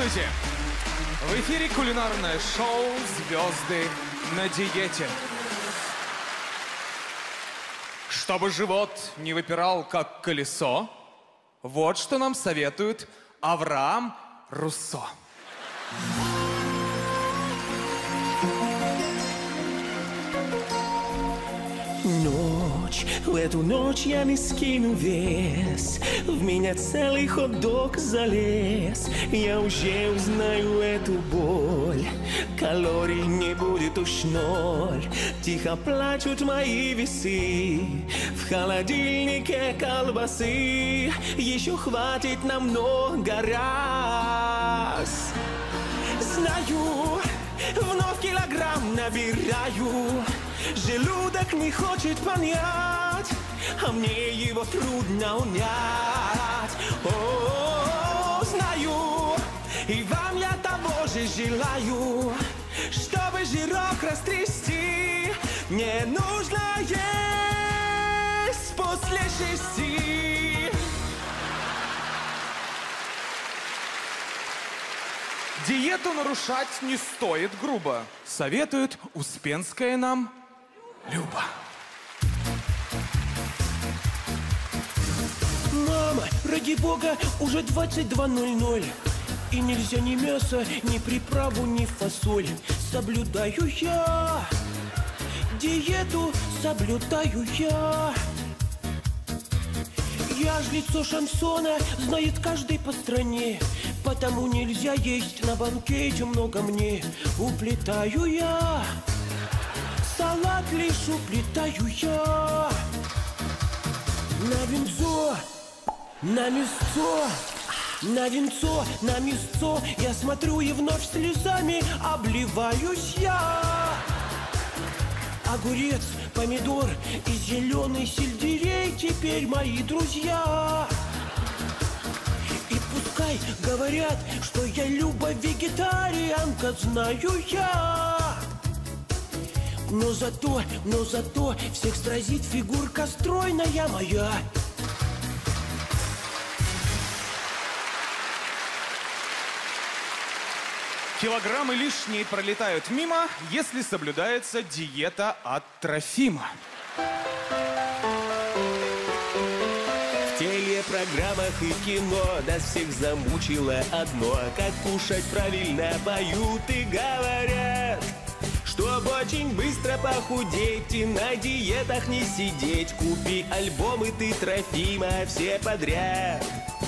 Здравствуйте! В эфире кулинарное шоу «Звезды на диете». Чтобы живот не выпирал, как колесо, вот что нам советует Авраам Руссо. В эту ночь я не скину вес, в меня целый хот-дог залез. Я уже узнаю эту боль, калорий не будет уж ноль. Тихо плачут мои весы, в холодильнике колбасы еще хватит на много раз. Знаю, вновь килограмм набираю, желудок не хочет понять, а мне его трудно унять. О, знаю, и вам я того же желаю, чтобы жирок растрясти, мне нужно есть после 6. Диету нарушать не стоит грубо, советует Успенская нам Люба. Мама, ради бога, уже 22:00. И нельзя ни мясо, ни приправу, ни фасоль. Соблюдаю я диету, соблюдаю я. Я ж лицо шансона, знает каждый по стране. Потому нельзя есть на банкете много мне. Уплетаю я, салат лишь уплетаю я. На винцо, на мясцо, на винцо, на мясцо. Я смотрю и вновь слезами обливаюсь я. Огурец, помидор и зеленый сельдерей теперь мои друзья. И пускай говорят, что я любо-вегетарианка, знаю я. Но зато всех сразит фигурка стройная моя. Килограммы лишние пролетают мимо, если соблюдается диета от Трофима. В телепрограммах и кино нас всех замучило одно: как кушать правильно поют и говорят. Чтоб очень быстро похудеть и на диетах не сидеть, купи альбомы ты Трофима все подряд.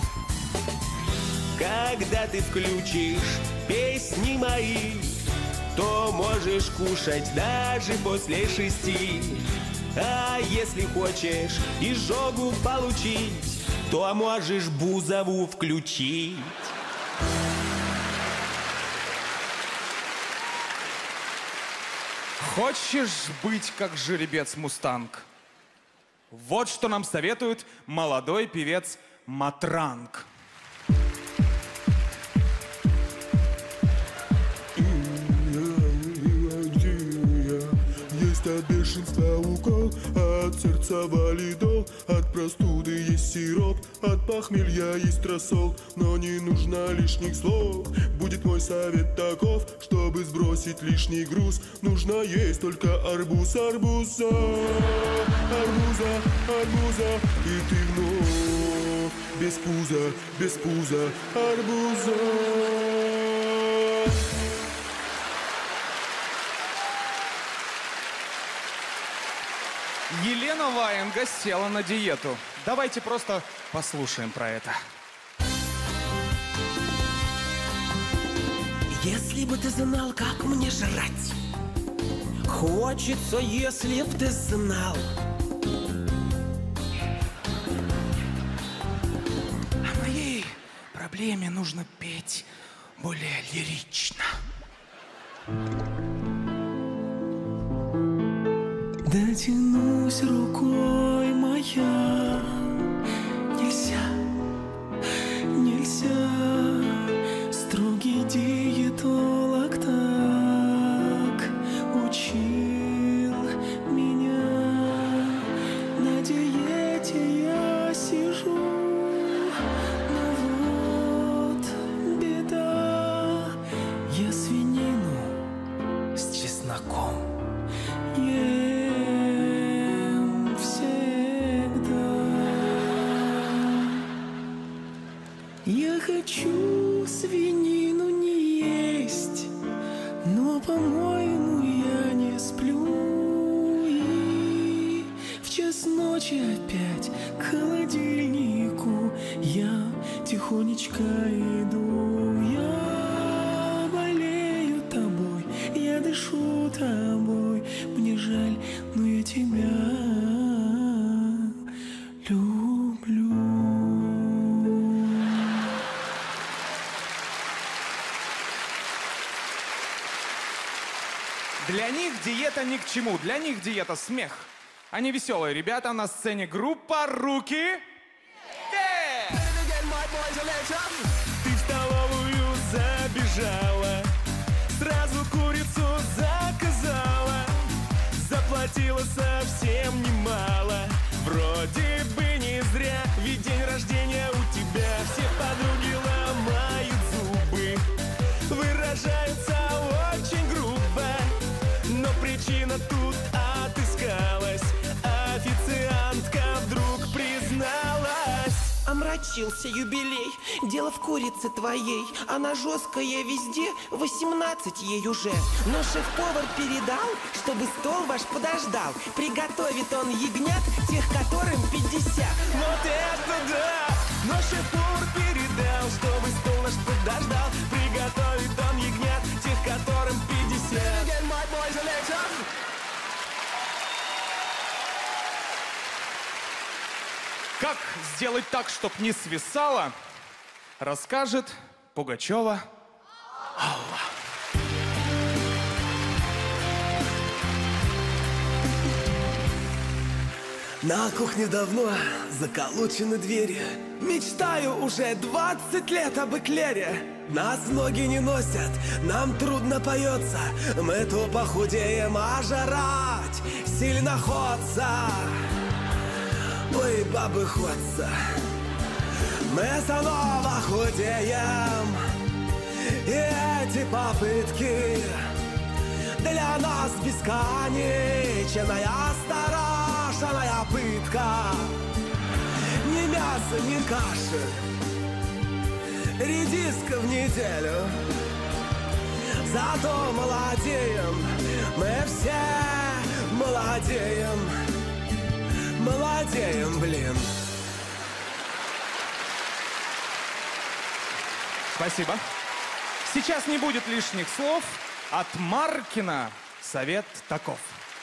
Когда ты включишь песни мои, то можешь кушать даже после 6. А если хочешь изжогу получить, то можешь Бузову включить. Хочешь быть как жеребец Мустанг? Вот что нам советует молодой певец Матранг. Есть от бешенства укол, от сердца валидол, от простуды есть сироп, от похмелья есть рассол. Но не нужно лишних слов, будет мой совет таков: чтобы сбросить лишний груз, нужно есть только арбуз, арбуза, арбуза, арбуза. И ты вновь без пуза, арбуза. Елена Ваенга села на диету. Давайте просто послушаем про это. Если бы ты знал, как мне жрать, хочется, если б ты знал. О моей проблеме нужно петь более лирично. Дотянусь рукой моя, нельзя, строгий диетолог так учил меня. На диете я сижу, но вот беда. ем всегда. Я хочу свинину не есть, но, по-моему, я не сплю. И в час ночи опять к холодильнику я тихонечко иду. Я болею тобой, я дышу тобой. Мне жаль, но я тебя люблю. Для них диета ни к чему, для них диета смех. Они веселые ребята, на сцене группа «Руки». Ты в столовую забежала, сразу курицу заказала, заплатила совсем немало. Вроде бы не зря, ведь день рождения у тебя. Все подруги ломают зубы, выражаются очень грубо, но причина тут отыскалась. Официантка вдруг призналась. Омрачился юбилей, дело в курице твоей. Она жесткая везде, 18 ей уже. Но шеф-повар передал, чтобы стол ваш подождал. Приготовит он ягнят, тех, которым 50. Вот это да! Но шеф-повар передал, чтобы стол наш подождал. Приготовит он ягнят, тех, которым 50. Как сделать так, чтоб не свисало, расскажет Пугачева Алла. На кухне давно заколочены двери. Мечтаю уже 20 лет об эклере. Нас ноги не носят, нам трудно поется. Мы то похудеем, а жрать сильно ходца. Ой, бабы ходца, мы снова худеем. И эти попытки для нас бесконечная страшная пытка. Ни мяса, ни каши, редиска в неделю. Зато молодеем, мы все молодеем. Молодеем, блин. Спасибо. Сейчас не будет лишних слов. От Маркина совет таков.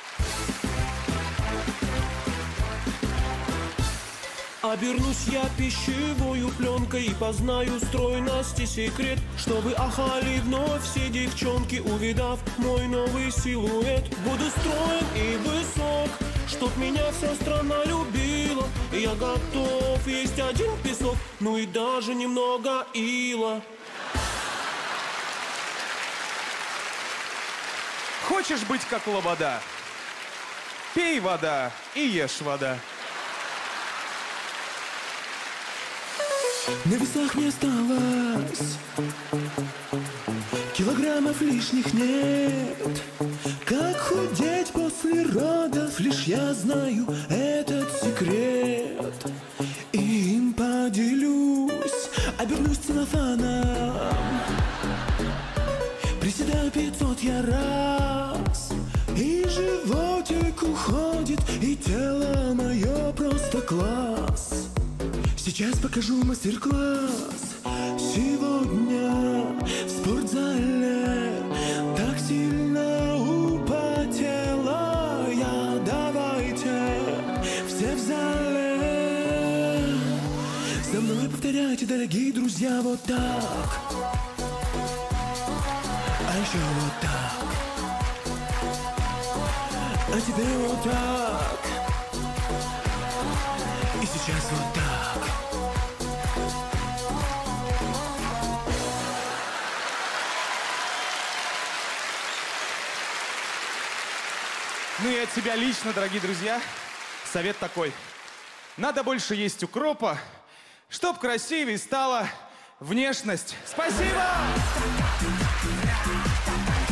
Обернусь я пищевою пленкой и познаю стройности секрет, чтобы ахали вновь все девчонки, увидав мой новый силуэт. Буду строен и высок, чтоб меня вся страна любила. И я готов есть один песок, ну и даже немного ила. Хочешь быть как лобода? Пей вода и ешь вода. На весах не осталось, килограммов лишних нет. Как худеть после родов, лишь я знаю этот секрет. И им поделюсь, обернусь целлофаном. Приседаю 500 я раз, и животик уходит, и тело мое просто класс. Сейчас покажу мастер-класс. Сегодня в спортзале так сильно употела я. Давайте все в зале за мной повторяйте, дорогие друзья, вот так. А еще вот так. А теперь вот так. И сейчас вот так. Ну и от себя лично, дорогие друзья, совет такой. Надо больше есть укропа, чтоб красивее стала внешность. Спасибо!